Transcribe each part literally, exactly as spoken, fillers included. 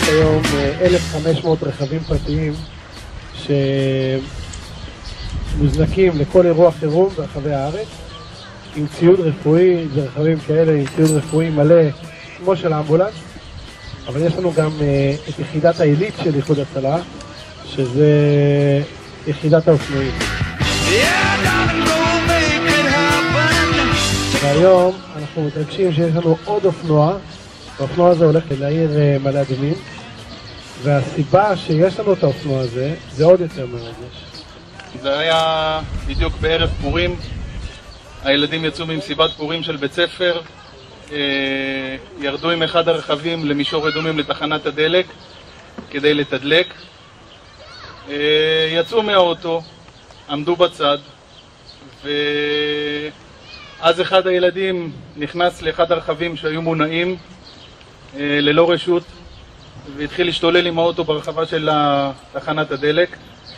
יש היום אלף וחמש מאות רכבים פרטיים שמוזנקים לכל אירוע חירום ברחבי הארץ עם ציוד רפואי, זה רכבים כאלה עם ציוד רפואי מלא כמו של האמבולנס, אבל יש לנו גם את יחידת העילית של איחוד הצלה, שזה יחידת האופנועים. והיום אנחנו מתרגשים שיש לנו עוד אופנוע, האופנוע הזה הולך לעיר מעלה אדומים, והסיבה שיש לנו את האופנוע הזה זה עוד יותר מרגש. זה היה בדיוק בערב פורים, הילדים יצאו ממסיבת פורים של בית ספר, ירדו עם אחד הרכבים למישור אדומים לתחנת הדלק כדי לתדלק, יצאו מהאוטו, עמדו בצד, ואז אחד הילדים נכנס לאחד הרכבים שהיו מונעים ללא רשות והתחיל להשתולל עם האוטו ברחבה של תחנת הדלק.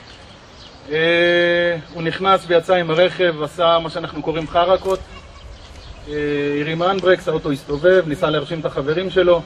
הוא נכנס ויצא עם הרכב, עשה מה שאנחנו קוראים חרקות, הרים אנברקס, האוטו הסתובב, ניסה להרשים את החברים שלו,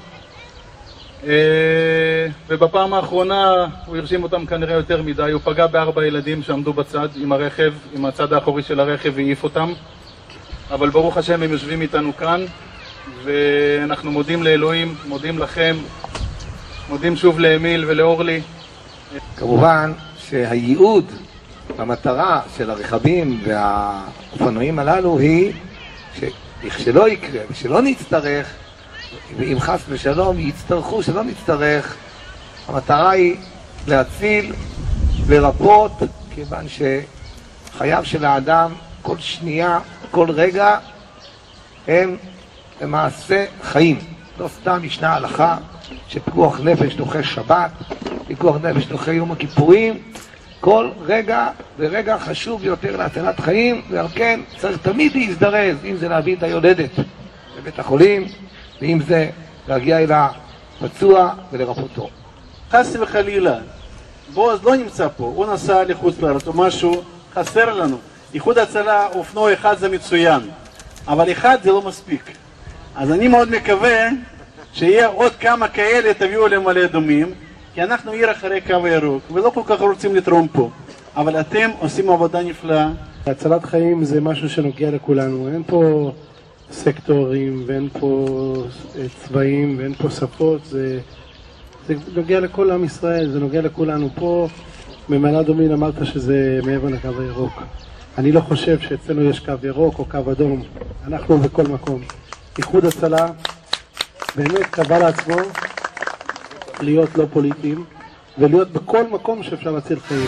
ובפעם האחרונה הוא הרשים אותם כנראה יותר מדי, הוא פגע בארבע ילדים שעמדו בצד עם הרכב, עם הצד האחורי של הרכב, והעיף אותם, אבל ברוך השם הם יושבים איתנו כאן, ואנחנו מודים לאלוהים, מודים לכם, מודים שוב לאמיל ולאורלי. כמובן שהייעוד, המטרה של הרכבים והאופנועים הללו היא שלא יקרה ושלא נצטרך, ואם חס ושלום יצטרכו שלא נצטרך, המטרה היא להציל, לרפות, כיוון שחייו של האדם כל שנייה, כל רגע הם למעשה חיים. לא סתם ישנה הלכה שפיקוח נפש דוחה שבת, פיקוח נפש דוחה יום הכיפורים, כל רגע ורגע חשוב יותר להצלת חיים, ועל כן צריך תמיד להזדרז, אם זה להביא את היולדת לבית החולים, ואם זה להגיע אל הפצוע ולרפותו. חס וחלילה, בועז לא נמצא פה, הוא נסע לחוץ לארץ או משהו, חסר לנו. איחוד הצלה, אופנוע אחד זה מצוין, אבל אחד זה לא מספיק. אז אני מאוד מקווה שיהיה עוד כמה כאלה תביאו למעלה אדומים, כי אנחנו עיר אחרי קו הירוק, ולא כל כך רוצים לתרום פה. אבל אתם עושים עבודה נפלאה. הצלת חיים זה משהו שנוגע לכולנו. אין פה סקטורים, ואין פה צבעים, ואין פה שפות. זה, זה נוגע לכל עם ישראל, זה נוגע לכולנו. פה ממעלה אדומים אמרת שזה מעבר לקו הירוק. אני לא חושב שאצלנו יש קו ירוק או קו אדום. אנחנו בכל מקום. איחוד הצלה באמת קבע לעצמו להיות לא פוליטיים ולהיות בכל מקום שאפשר להציל חיים.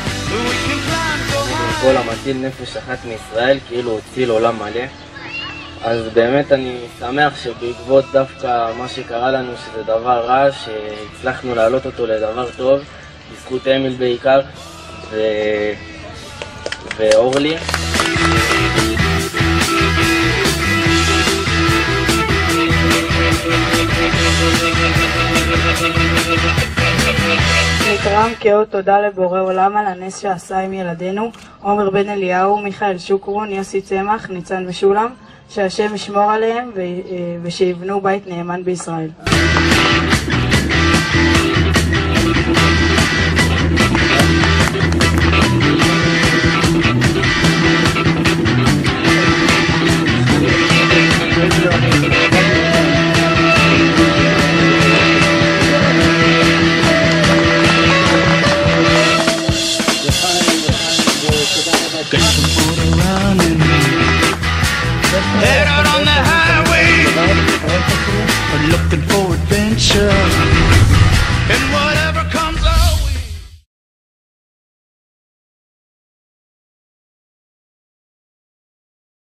כל המציל נפש אחת מישראל כאילו הציל עולם מלא, אז באמת אני שמח שבעקבות דווקא מה שקרה לנו, שזה דבר רע, שהצלחנו להעלות אותו לדבר טוב בזכות אמיל בעיקר ו... ואורלי. נתרם כאות תודה לבורא עולם על הנס שעשה עם ילדינו, עומר בן אליהו, מיכאל שוקרון, יוסי צמח, ניצן ושולם, שהשם ישמור עליהם ושיבנו בית נאמן בישראל. Head out on the highway, looking for adventure. And